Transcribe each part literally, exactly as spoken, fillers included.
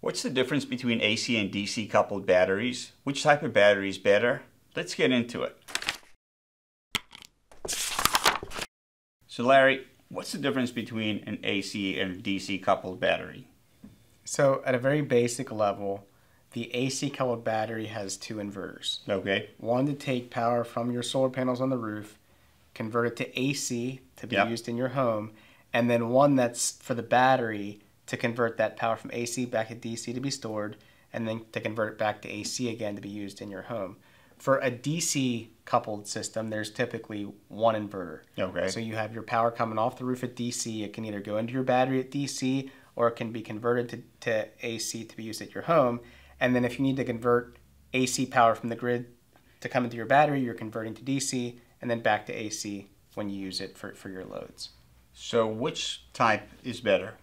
What's the difference between A C and D C coupled batteries? Which type of battery is better? Let's get into it. So Larry, what's the difference between an A C and a D C coupled battery? So at a very basic level, the A C coupled battery has two inverters. Okay. One to take power from your solar panels on the roof, convert it to A C to be Yep. used in your home, and then one that's for the battery to convert that power from A C back to D C to be stored, and then to convert it back to A C again to be used in your home. For a D C coupled system, there's typically one inverter. Okay. So you have your power coming off the roof at D C. It can either go into your battery at D C or it can be converted to, to A C to be used at your home. And then if you need to convert A C power from the grid to come into your battery, you're converting to D C and then back to A C when you use it for, for your loads. So which type is better?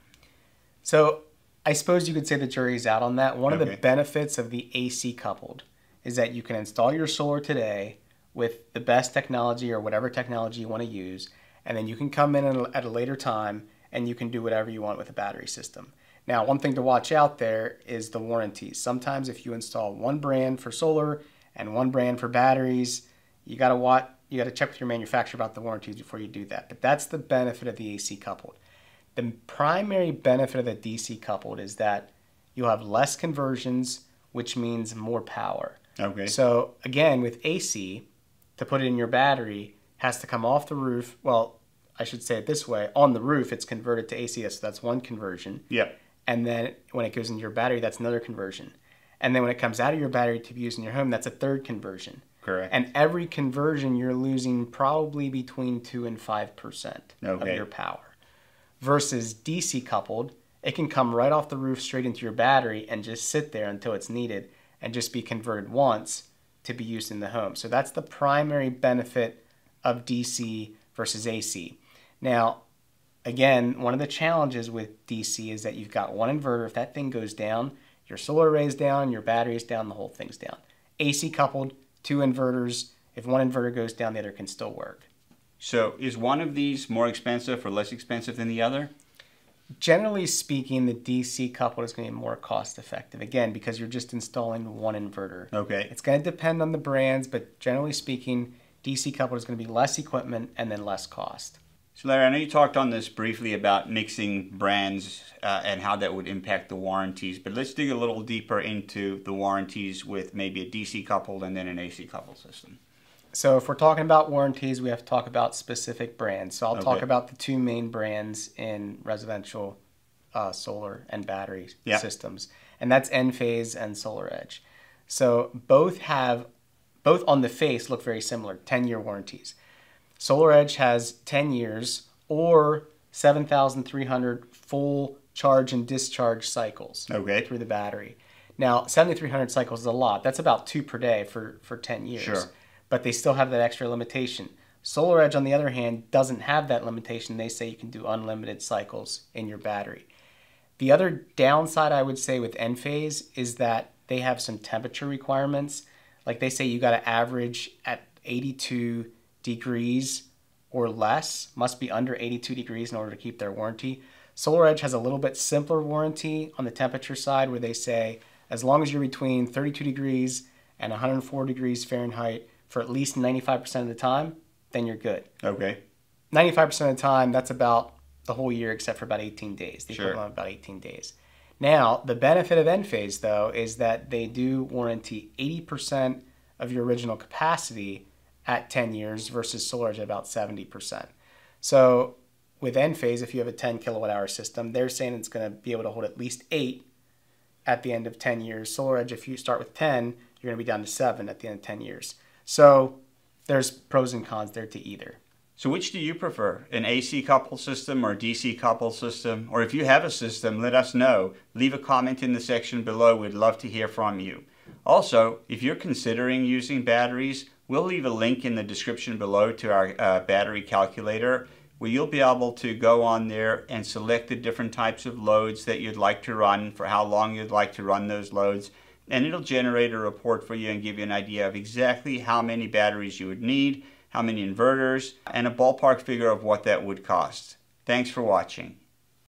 So I suppose you could say the jury's out on that. One Okay. of the benefits of the A C coupled is that you can install your solar today with the best technology or whatever technology you want to use, and then you can come in at a later time and you can do whatever you want with a battery system. Now, one thing to watch out there is the warranties. Sometimes if you install one brand for solar and one brand for batteries, you got to watch, you got to check with your manufacturer about the warranties before you do that. But that's the benefit of the A C coupled. The primary benefit of the D C coupled is that you'll have less conversions, which means more power. Okay. So again, with A C, to put it in your battery, has to come off the roof. Well, I should say it this way. On the roof, it's converted to A C, so that's one conversion. Yep. And then when it goes into your battery, that's another conversion. And then when it comes out of your battery to be used in your home, that's a third conversion. Correct. And every conversion, you're losing probably between two and five percent Okay. of your power. Versus D C coupled, it can come right off the roof straight into your battery and just sit there until it's needed and just be converted once to be used in the home. So that's the primary benefit of D C versus A C. Now, again, one of the challenges with D C is that you've got one inverter. If that thing goes down, your solar array's down, your battery's down, the whole thing's down. A C coupled, two inverters. If one inverter goes down, the other can still work. So is one of these more expensive or less expensive than the other? Generally speaking, the D C coupled is going to be more cost effective, again, because you're just installing one inverter. Okay. It's going to depend on the brands, but generally speaking, D C coupled is going to be less equipment and then less cost. So Larry, I know you talked on this briefly about mixing brands uh, and how that would impact the warranties, but let's dig a little deeper into the warranties with maybe a D C coupled and then an A C coupled system. So if we're talking about warranties, we have to talk about specific brands. So I'll Okay. talk about the two main brands in residential uh, solar and battery Yep. systems, and that's Enphase and SolarEdge. So both have, both on the face look very similar, ten-year warranties. SolarEdge has ten years or seven thousand three hundred full charge and discharge cycles Okay. through the battery. Now, seven thousand three hundred cycles is a lot. That's about two per day for, for ten years. Sure. But they still have that extra limitation. SolarEdge, on the other hand, doesn't have that limitation. They say you can do unlimited cycles in your battery. The other downside, I would say, with Enphase is that they have some temperature requirements. Like they say you got to average at eighty-two degrees or less, must be under eighty-two degrees in order to keep their warranty. SolarEdge has a little bit simpler warranty on the temperature side where they say as long as you're between thirty-two degrees and one hundred four degrees Fahrenheit for at least ninety-five percent of the time, then you're good. Okay. ninety-five percent of the time, that's about the whole year except for about eighteen days. The Sure. equivalent of about eighteen days. Now, the benefit of Enphase, though, is that they do warranty eighty percent of your original capacity at ten years versus SolarEdge at about seventy percent. So with Enphase, if you have a ten kilowatt hour system, they're saying it's going to be able to hold at least eight at the end of ten years. SolarEdge, if you start with ten, you're going to be down to seven at the end of ten years. So there's pros and cons there to either. So which do you prefer, an A C coupled system or a D C coupled system? Or if you have a system, let us know. Leave a comment in the section below. We'd love to hear from you. Also, if you're considering using batteries, we'll leave a link in the description below to our uh, battery calculator where you'll be able to go on there and select the different types of loads that you'd like to run, for how long you'd like to run those loads, and it'll generate a report for you and give you an idea of exactly how many batteries you would need, how many inverters, and a ballpark figure of what that would cost. Thanks for watching.